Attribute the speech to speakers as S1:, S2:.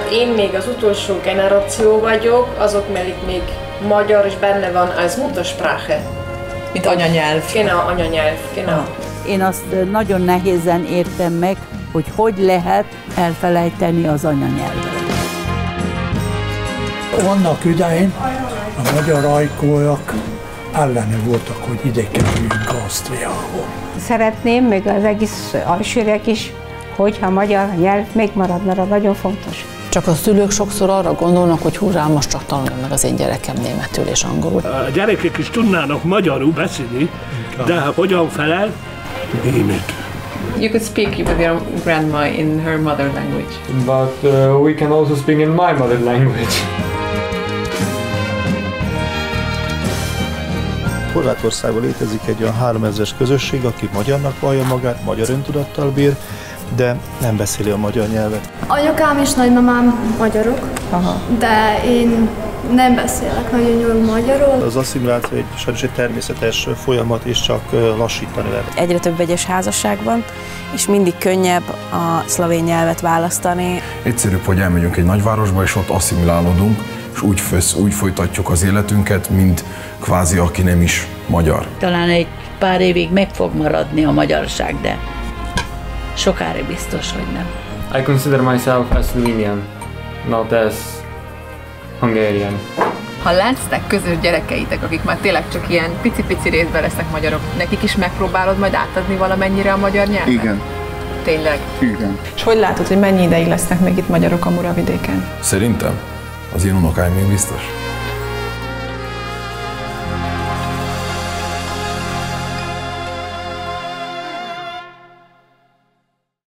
S1: én még az utolsó generáció vagyok, azok mellett még magyar is benne van, az Muttersprache.
S2: Mint anyanyelv.
S1: Genau, anyanyelv, genau.
S3: Én azt nagyon nehézen értem meg, hogy lehet elfelejteni az anyanyelvet.
S4: Annak idején a magyar ajkúak ellene voltak, hogy ide kerüljünk Ausztriába.
S5: Szeretném, még az egész alsóriek is, hogyha a magyar nyelv még marad, mert nagyon fontos.
S2: Csak a szülők sokszor arra gondolnak, hogy hurrá, most csak tanulja meg az én gyerekem németül és angolul.
S6: A gyerekek is tudnának magyarul beszélni, de hogyan felel? Németül.
S7: You could speak with your grandma in her mother language.
S8: But we can also speak in my mother language.
S9: Horvátországban létezik egy olyan 3000-es közösség, aki magyarnak vallja magát, magyar öntudattal bír, de nem beszéli a magyar nyelvet.
S10: Anyukám és nagymamám magyarok, de én nem beszélek nagyon jól magyarul.
S9: Az asszimiláció sajnos egy természetes folyamat, és csak lassítani lehet.
S11: Egyre több vegyes házasság van, és mindig könnyebb a szlovén nyelvet választani.
S12: Egyszerűbb, hogy elmegyünk egy nagyvárosba, és ott asszimilálódunk, és úgy folytatjuk az életünket, mint kvázi aki nem is magyar.
S3: Talán egy pár évig meg fog maradni a magyarság, de sokára biztos, hogy nem.
S8: I consider myself as Slovenian, not as Hungarian.
S7: Ha lesznek közös gyerekeitek, akik már tényleg csak ilyen pici-pici részben lesznek magyarok, nekik is megpróbálod majd átadni valamennyire a magyar nyelvet?
S9: Igen.
S7: Tényleg?
S9: Igen.
S2: És hogy látod, hogy mennyi ideig lesznek még itt magyarok a Muravidéken?
S12: Szerintem az én unokáim még biztos.